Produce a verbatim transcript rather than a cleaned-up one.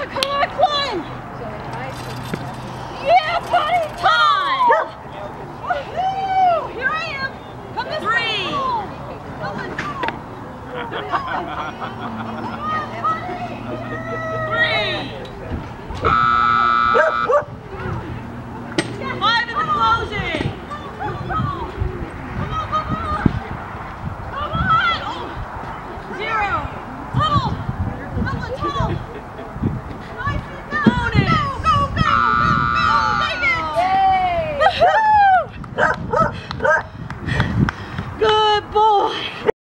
on, come on, climb! Yeah, buddy! Time! Woohoo! Here I am! Come this way! Three! Come on, Three! Five in the closing! Come on, come on! Come on! Oh. Zero! Tunnel! Come on, tunnel!